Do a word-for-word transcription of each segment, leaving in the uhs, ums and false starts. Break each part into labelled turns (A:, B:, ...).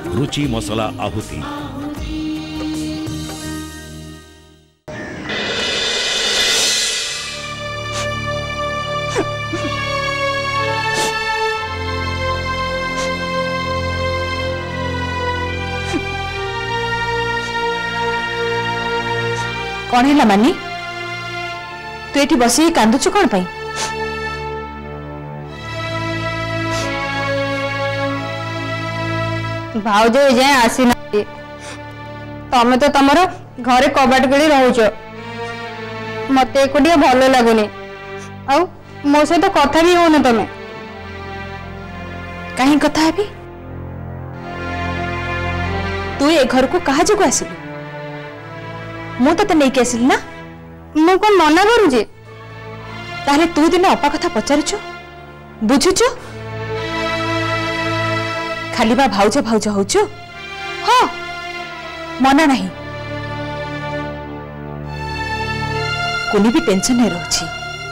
A: रुचि मसला आहुति।
B: कौन है मानी तू ये बस कांदुचु कौन पाई?
C: भाउज जाए आसी ना तमें तो तमर घरे कबाट गली रोच मत एक भल लगुनि आ मो सहित कथा भी हो तमें
B: कहीं कथा है भी? तू ये घर को कहा जो आसिलु? मु तो नहीं के आसिल ना।
C: मु कौन मना करूचे?
B: ताहले तू दिन अपा कथा पचारुचु बुझुचु खाली बा भाउज भाउज होचु? हाँ मना नहीं कुनी भी टेंशन नहीं रहउछि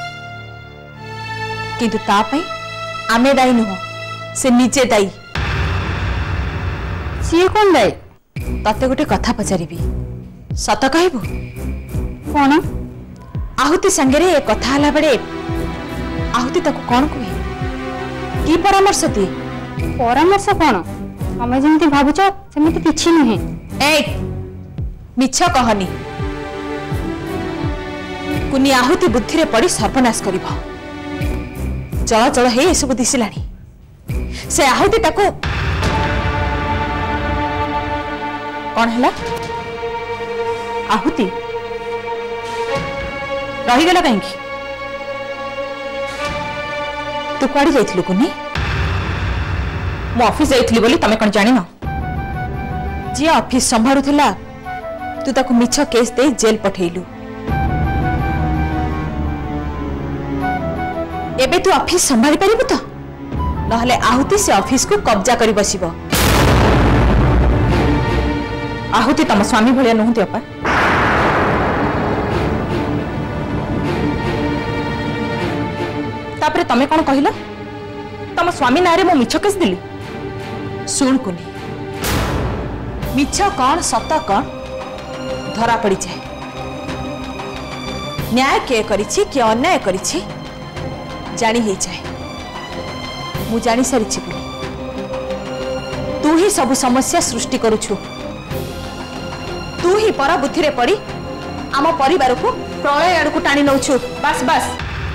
B: किंतु ता पई आमे दाई नुह से निजे दाई।
C: सी कौन दाई?
B: तते गोटे कथा पचारिबी सत कहबू?
C: कौन?
B: आहुति संगे ए कथा हला बड़े आहुति ताको कौन कहे की परामर्श दिए?
C: परामर्श कौन तमें जमी भावुच सेमती किछि नुहे।
B: ए मिछ कहनी कुनी आहुति बुद्धि रे पड़ी सर्वनाश करिबो। चल चल हे सब दिसिलानी से आहुति ताको कौन हैला? आहुति रहीगला कहीं? तू कुआड़े जाइथिलु कुनी? मु ऑफिस जाइथिली बोली तमे कौन जानी न? जी ऑफिस संभाळुथिला तू ताको मिछ केस दे जेल पठेइलु। एबे तू ऑफिस संभाली परिबु तो? नहले आहुति से ऑफिस को कब्जा करी बसिबो। आहुति तम स्वामी भलिया नहुति अपा? तापरे तमे कौन कहिला? तम स्वामी नारे मो मिछ केस दिली? सुन कुनी मिछ कौन सत कौन धरा पड़ी जाए। न्याय किए करिछि कि अन्याय करिछि जानी ही जाए। मु जानी सारिछि कुनी तू ही सब समस्या सृष्टि करुछु। तू ही परा बुद्धि रे पड़ी आम परिवार को प्रलय आड़ को टाणी नौछु। बस बस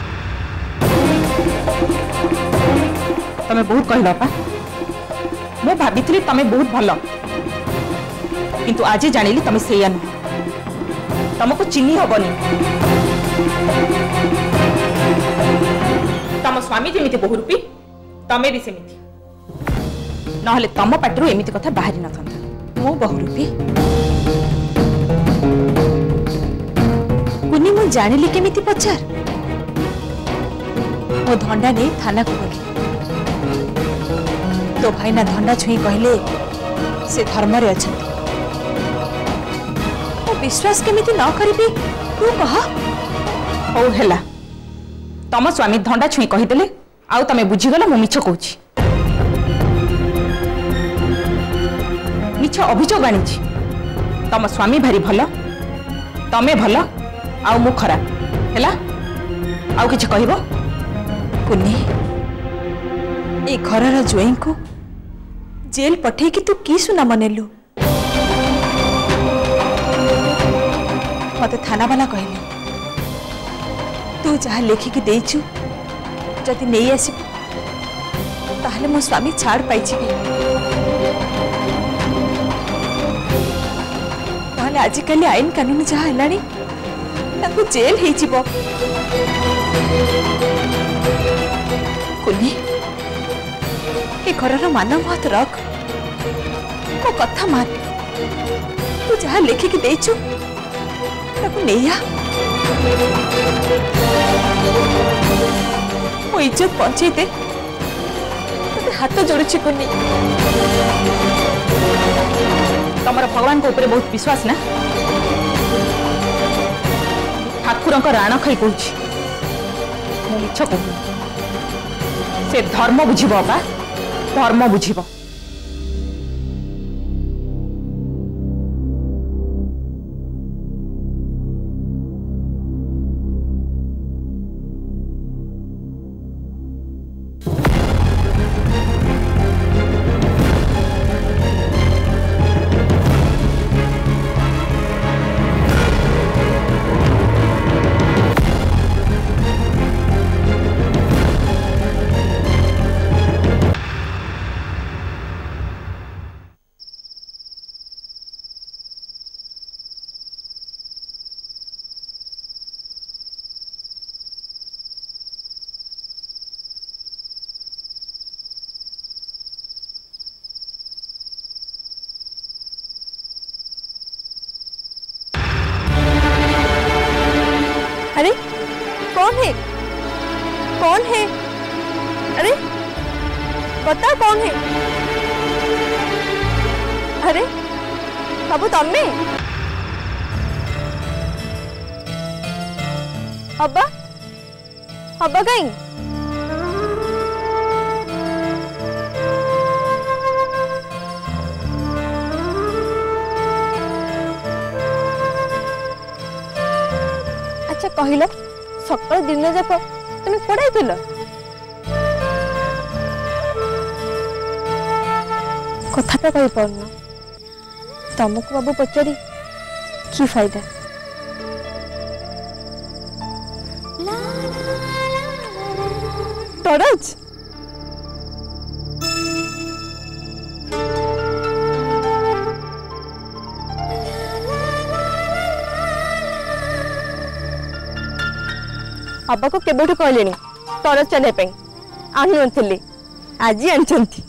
B: तमें बहुत कहल पा मु भाभी तमें बहुत भल किंतु आज जानिली तमें से नुह तुमको चिन्ही हबनी। तम स्वामी जमी बहुरूपी तमें भी सेमिति नहले तम पाटरू एमिति कथा बाहरी न था। मु बहुरूपी कुनी मु जानिली केमिति पचार? मो धंडा नहीं थाना को गली तो भाईना धंडा छुई कहले से धर्म रे अछंती। ओ विश्वास केमिति न करिबी तू कह? ओ हेला तम स्वामी धंडा छुई कहिदेले आउ तमे बुझीगला मु मिछ कहूची। मिछ अभियोग आनी तम स्वामी भारी भल तमे भल आउ मु खराब हेला आउ किछ कहबो? कुनी ए घरर जोई को जेल पठे कि तू की सुना मनेलु? मत थाना वाला कहले तू जहाँ लेखिकी देइछु जदि नहीं आसिबु ताहले मो स्वामी छाड़ पाइछि ताहले आजिकल आईन कानून जहाँ हेलानी ताकू जेल ही जीवो। कुनी ए घरर मान महत रख को कथा मान तू जहाँ लेखिकी देइछु ताकू नहीं आ मो इज्जत पहुंचे दे हाथ जोड़ुछि। कुनी तमर भगवान को ऊपर बहुत विश्वास ना? ठाकुर राण खाई कहूँ मु मिछ कहूँ से धर्म बुझिब अपा धर्म बुझिब।
A: बाबू तमे हबा हबा कहीं अच्छा कहल सकाल दिन जाक तुम पढ़ाई कथाटा कही पारन तुमको बाबू पचारि कि फायदा टरच अब्बा को केबेठु कहलेनी टरच चले आनु नथिले आज आनचंती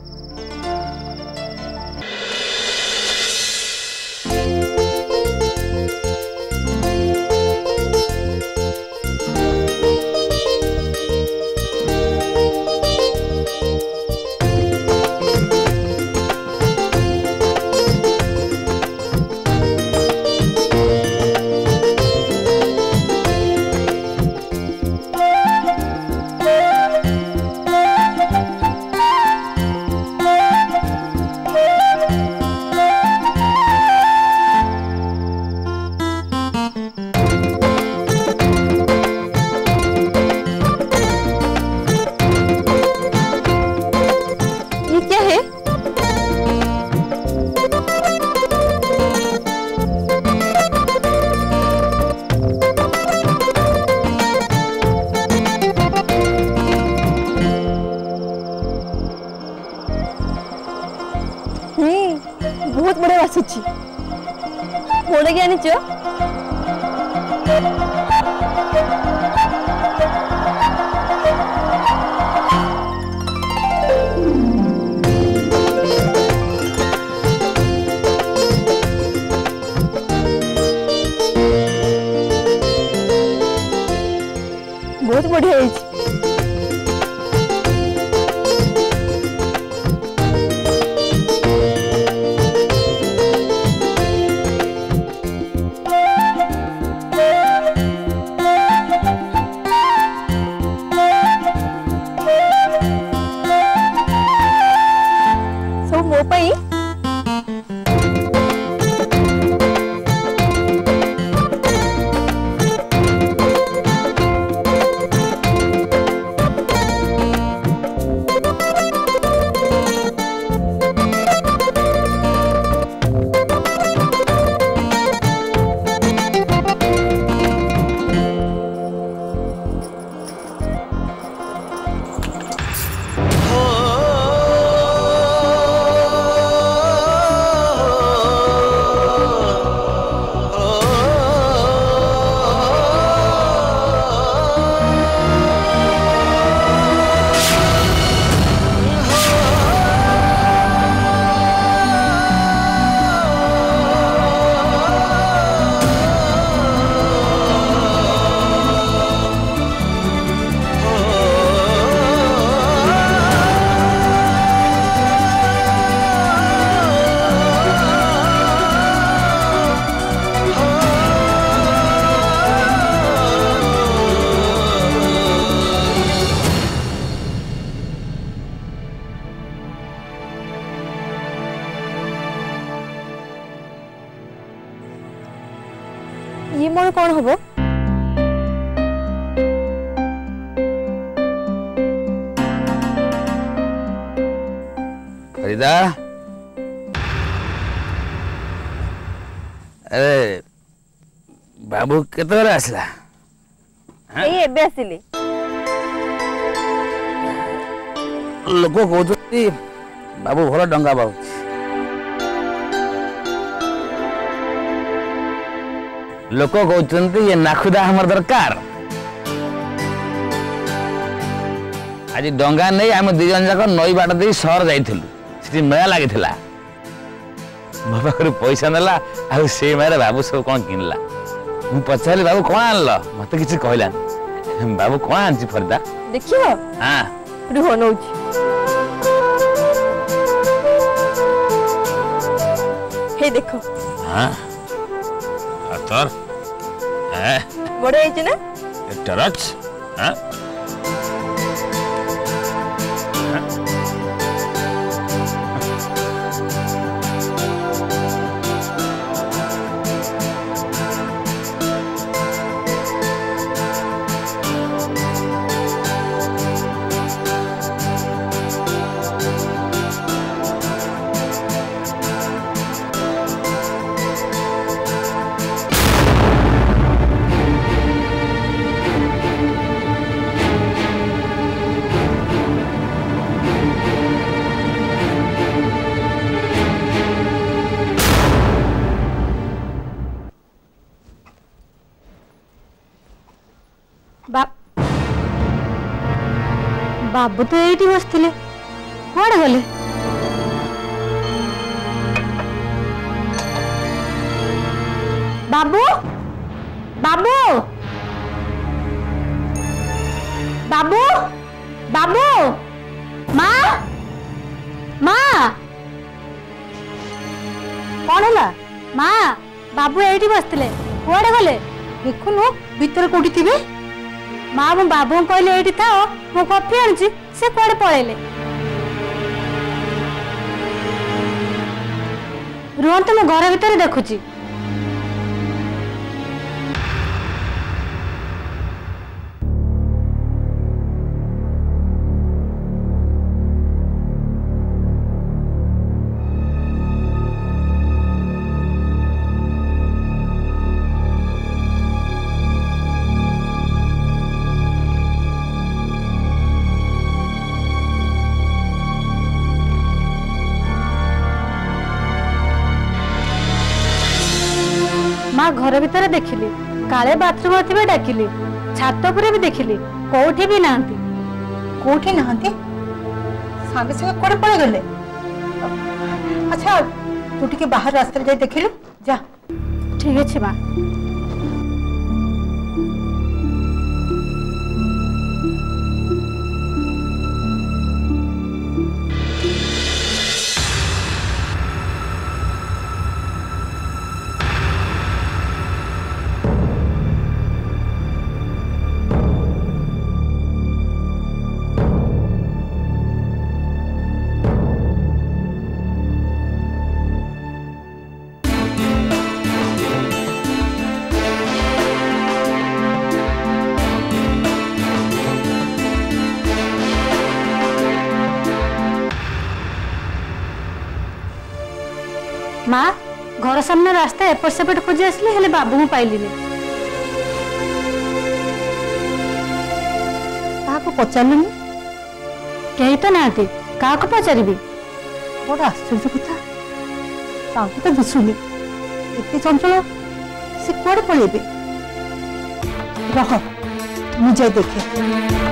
A: बहुत बढ़िया आसुची मोड़े क्या नीचे बहुत बढ़िया है ये मोर कौन होबो
D: फरीदा अरे बाबू केतरे आसला
A: एई एबे आसिले
D: लोक कहते बाबू भल डंगा बाबू लोक कहते ये नाखुदा हमर दरकार आज डंगा नहीं आम दी जन जाक नई बाट दे सहर जाइलु मेला लगी मो पाखे पैसा नेला आ से मेरे बाबू सब कौन किनला मु पचारि बाबू कौन आनल मत किसी कहला बाबू कौन आनछि फरीदा
A: देखियो
D: हां
A: रुह नौछि हे देखो
D: हाँ तोर
A: बड़े है ना
D: टरच हाँ
C: बाबू तो ये बसते कौन गले बाबू बाबू बाबू बाबू माँ माँ कौन है माँ बाबू ये बसते कौन गले देखुनु भीतर कौटी थे माँ मो बाबू कहले ये था मो कॉफी आनी से कौड़े पलैले रुहतु मो घर भीतर देखुची घर भीतर देखिली काले बाथरूम थे डाकिली छात पर भी देखिली कोठी भी नहांती
E: कोठी नहांती सागे सागे कोड़े पड़े गले अच्छा तू टिके बाहर रास्ते जाई देखिलु जा
C: ठीक अछि मां माँ घर सामने रास्ता एपट सेपट खोजी आसली हेले बाबू को पाइली
E: पचारूनी
C: कहीं तो ना क्या पचारि
E: बड़ आश्चर्य कथा तो दिशुनी एत चंचल से कौड़े पलैबे रह मुझे देखे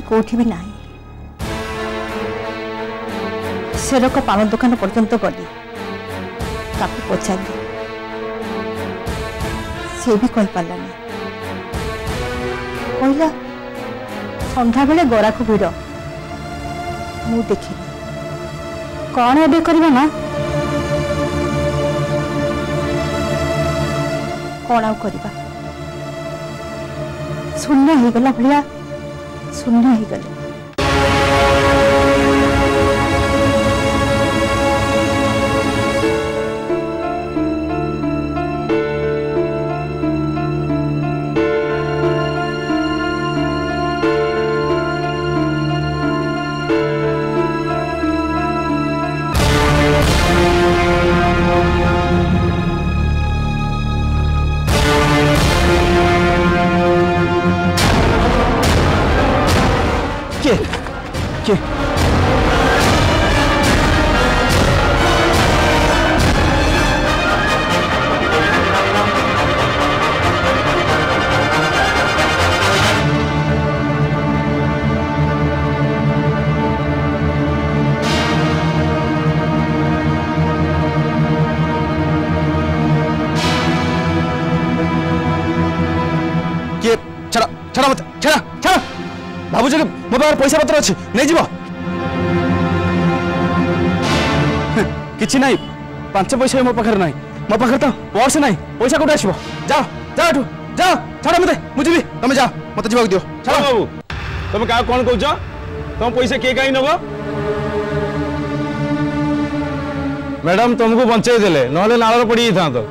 E: कोठी भी नहीं। सेरक पान दुकान पर्यंत गली ताको पचारि से भी कही पारानी। कहला संध्या बेले गरा को भिड़ मु देखिनी।
C: कौन एबे करबा मां?
E: कौन आउ करबा शून्य हो गला भलिया शून्य हो गले।
F: के के के छड़ा छड़ा मत छड़ा छड़ा भावुच कि मो पाखे पैसा पत्र अच्छे नहीं जीव किसी ना पांच पैसा मो पाखे ना मो पाखे तो पर्स ना पैसा कौट आसो जाओ जाओ एठू जाओ छाड़ मत मुझे तुम जाओ मत जीवा दियो छाड़ बाबू तुम क्या कौन कौच तुम पैसा किए कहीं नब मैडम तुमको बंचाई देले ना नाल पड़ी था तो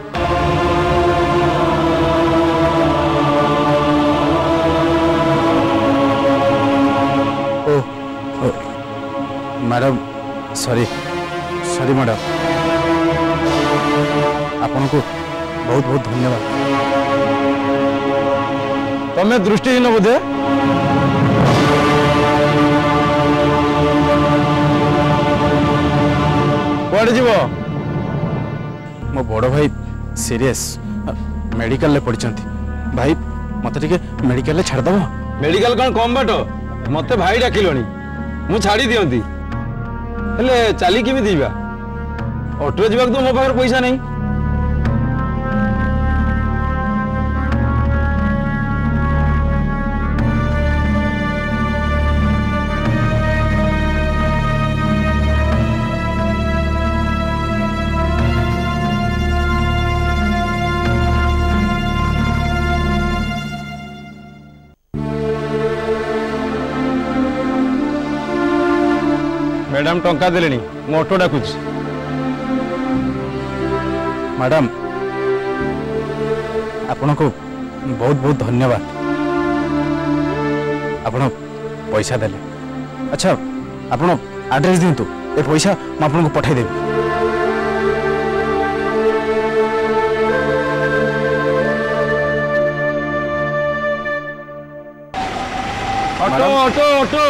F: मैडम सॉरी सॉरी मैडम आपन को बहुत बहुत धन्यवाद। तुम्हें दृष्टिहीन बोधे कौन जीव मो बड़ भाई सीरियस मेडिकल ले पड़ी भाई मत टे मेडिकल छाड़देव। मेडिकल कौन कम बाट मत भाई डाकिलनी मु छाड़ी दियंती हेले चली केमी दीबा ऑटो जीवा तो मो पाखे पैसा नहीं। मैडम टंका देलेनी मो ऑटो डाकुच। मैडम आपन को बहुत बहुत धन्यवाद आपन पैसा देले। अच्छा आपन एड्रेस दिंतु ए पैसा म आपन को पठाई देबी। ऑटो ऑटो ऑटो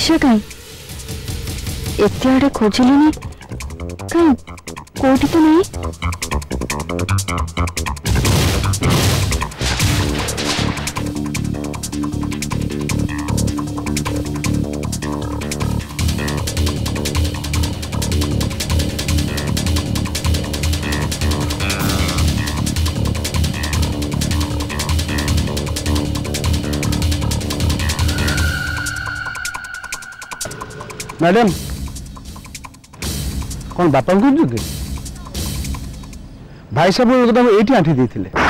C: निशा कहीं एत आड़े खोजिली कहीं कोटी तो नहीं।
F: मैडम कौन बापा को भाई साहब एकदम ये आंठी देते